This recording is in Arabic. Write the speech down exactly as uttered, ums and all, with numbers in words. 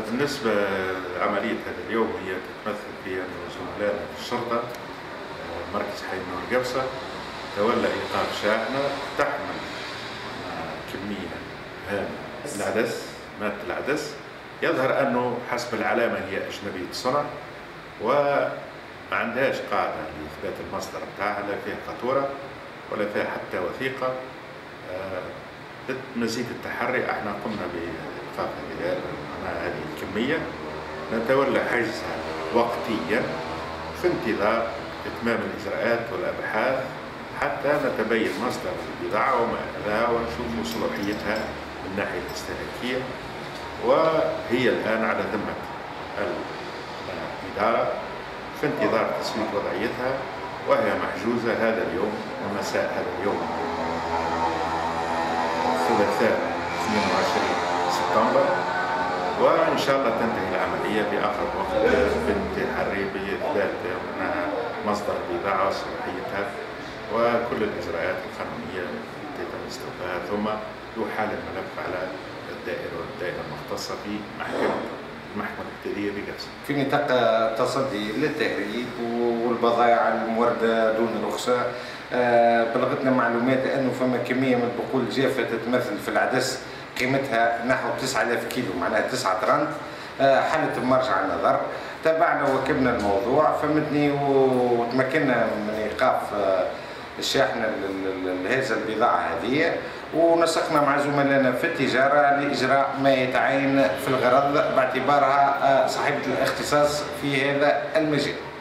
بالنسبة لعملية هذا اليوم هي تتمثل في أن زملائنا في الشرطة آه، مركز حي نور قبصة تولى إيقاف شاحنة تحمل آه، كمية هامة من العدس، مادة العدس، يظهر أنه حسب العلامة هي أجنبية الصنع وما عندهاش قاعدة لإثبات المصدر بتاعها، لا فيها فاتورة ولا فيها حتى وثيقة. آه، مزيد التحري احنا قمنا بإيقاف هذه الكمية، نتولى حجزها وقتيا في انتظار إتمام الإجراءات والأبحاث حتى نتبين مصدر البضاعة وما إليها ونشوف صلاحيتها من الناحية الاستهلاكية. وهي الآن على ذمة الإدارة في انتظار تسوية وضعيتها، وهي محجوزة هذا اليوم ومساء هذا اليوم الثلاثاء اثنين وعشرين سبتمبر، وإن شاء الله تنتهي العملية بأقرب وقت بالتحري بإثبات أنها مصدر البضاعة وصلاحيتها وكل الإجراءات القانونية تتم استوفاها، ثم يحال الملف على الدائرة والدائرة المختصة في محكمة المحكمة الابتدائية بقبصة. في نطاق التصدي للتهريب والبضائع الموردة دون رخصة، بلغتنا معلومات أنه فما كمية من البقول الجافة تتمثل في العدس قيمتها نحو تسعة آلاف كيلو، معناها تسعة طرنت. حالة مرجع النظر تابعنا وكبنا الموضوع، فهمتني، وتمكنا من إيقاف الشاحنة لهذه البضاعة هذه، ونسقنا مع زملائنا في التجارة لإجراء ما يتعين في الغرض باعتبارها صاحبة الاختصاص في هذا المجال.